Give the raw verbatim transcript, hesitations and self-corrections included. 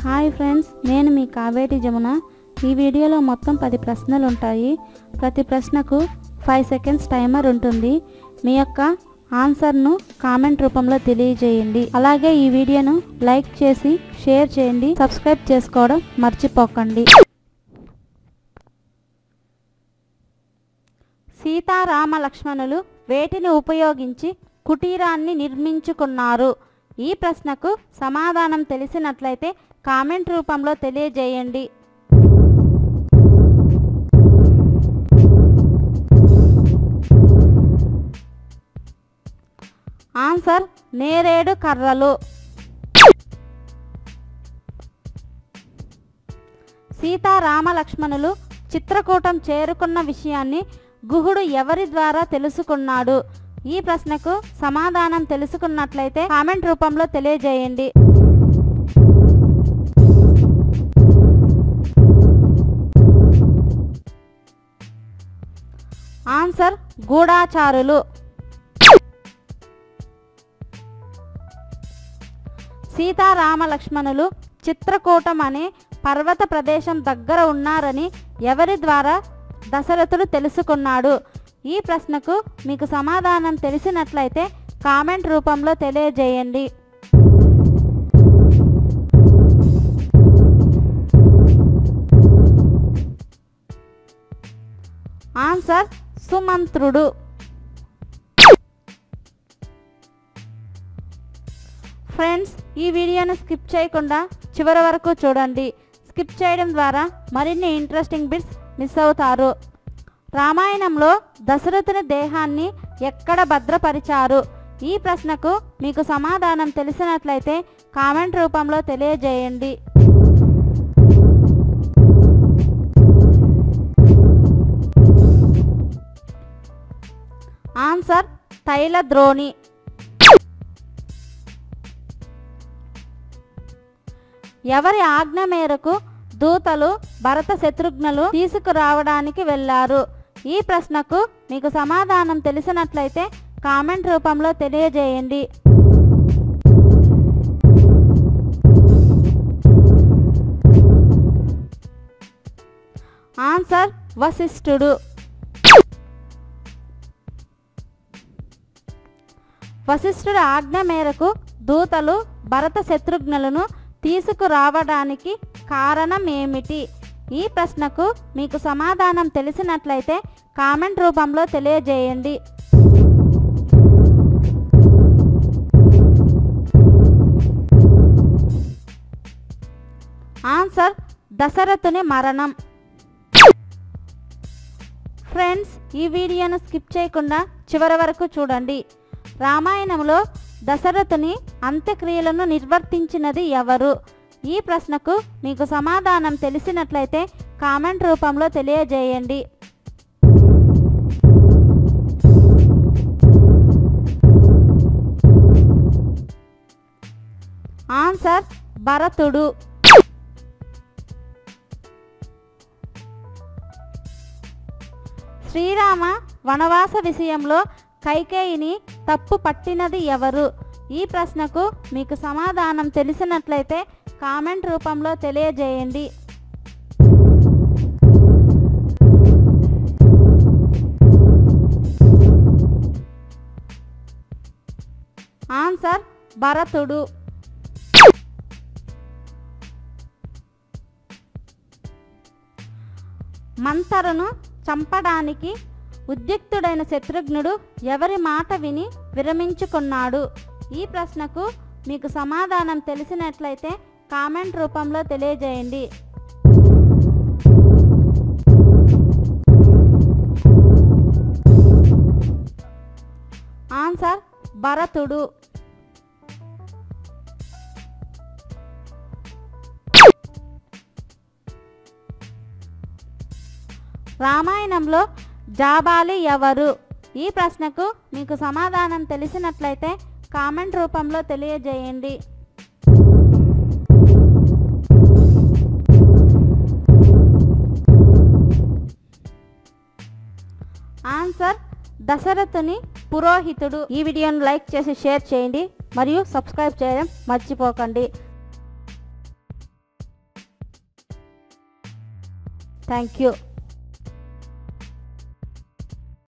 Hi friends, నేను మీ కావేటి జమున. ఈ వీడియోలో మొత్తం పది ప్రశ్నలు ఉంటాయి. ప్రతి ప్రశ్నకు ఫైవ్ సెకండ్స్ టైమర్ ఉంటుంది. మీ యొక్క ఆన్సర్ను కామెంట్ రూపంలో తెలియజేయండి. అలాగే ఈ వీడియోను లైక్ చేసి షేర్ చేయండి. సబ్స్క్రైబ్ చేసుకోవడం మర్చిపోకండి. సీతారామ లక్ష్మణులు వేటిని ఉపయోగించి కుటీరాన్ని నిర్మించుకున్నారు? ఈ ప్రశ్నకు సమాధానం తెలిసినట్లయితే కామెంట్ రూపంలో తెలియజేయండి. ఆన్సర్ నేరేడు కర్రలు. సీతారామ లక్ష్మణులు చిత్రకూటం చేరుకున్న విషయాన్ని గుహుడు ఎవరి ద్వారా తెలుసుకున్నాడు? ఈ ప్రశ్నకు సమాధానం తెలుసుకున్నట్లయితే కామెంట్ రూపంలో తెలియజేయండి. ఆన్సర్ గూఢాచారులు. సీతారామ లక్ష్మణులు చిత్రకూటం అనే పర్వత ప్రదేశం దగ్గర ఉన్నారని ఎవరి ద్వారా దశరథుడు తెలుసుకున్నాడు? ఈ ప్రశ్నకు మీకు సమాధానం తెలిసినట్లయితే కామెంట్ రూపంలో తెలియజేయండి. ఆన్సర్ సుమంత్రుడు. ఫ్రెండ్స్, ఈ వీడియోను స్కిప్ చేయకుండా చివరి వరకు చూడండి. స్కిప్ చేయడం ద్వారా మరిన్ని ఇంట్రెస్టింగ్ బిట్స్ మిస్ అవుతారు. రామాయణంలో దశరథుని దేహాన్ని ఎక్కడ భద్రపరిచారు? ఈ ప్రశ్నకు మీకు సమాధానం తెలిసినట్లయితే కామెంట్ రూపంలో తెలియజేయండి. ఆన్సర్ తైలద్రోణి. ఎవరి ఆజ్ఞ మేరకు దూతలు భరత శత్రుఘ్నులు తీసుకురావడానికి వెళ్ళారు? ఈ ప్రశ్నకు మీకు సమాధానం తెలిసినట్లయితే కామెంట్ రూపంలో తెలియజేయండి. ఆన్సర్ వశిష్ఠుడు. వశిష్ఠుడి ఆజ్ఞ మేరకు దూతలు భరత శత్రుఘ్నులను తీసుకురావడానికి కారణం ఏమిటి? ఈ ప్రశ్నకు మీకు సమాధానం తెలిసినట్లయితే కామెంట్ రూపంలో తెలియజేయండి. ఆన్సర్ దశరథుని మరణం. ఫ్రెండ్స్, ఈ వీడియోను స్కిప్ చేయకుండా చివరి వరకు చూడండి. రామాయణంలో దశరథుని అంత్యక్రియలను నిర్వర్తించినది ఎవరు? ఈ ప్రశ్నకు మీకు సమాధానం తెలిసినట్లయితే కామెంట్ రూపంలో తెలియజేయండి. ఆన్సర్ భరతుడు. శ్రీరామ వనవాస విషయంలో కైకేయిని తప్పు పట్టినది ఎవరు? ఈ ప్రశ్నకు మీకు సమాధానం తెలిసినట్లయితే కామెంట్ రూపంలో తెలియజేయండి. ఆన్సర్ భరతుడు. మంతరను చంపడానికి ఉద్యుక్తుడైన శత్రుఘ్నుడు ఎవరి మాట విని విరమించుకున్నాడు? ఈ ప్రశ్నకు మీకు సమాధానం తెలిసినట్లయితే కామెంట్ రూపంలో తెలియజేయండి. ఆన్సర్ భరతుడు. రామాయణంలో జాబాలి ఎవరు? ఈ ప్రశ్నకు మీకు సమాధానం తెలిసినట్లయితే కామెంట్ రూపంలో తెలియజేయండి. ఆన్సర్ దశరథుని పురోహితుడు. ఈ వీడియోను లైక్ చేసి షేర్ చేయండి మరియు సబ్స్క్రైబ్ చేయడం మర్చిపోకండి. Thank you.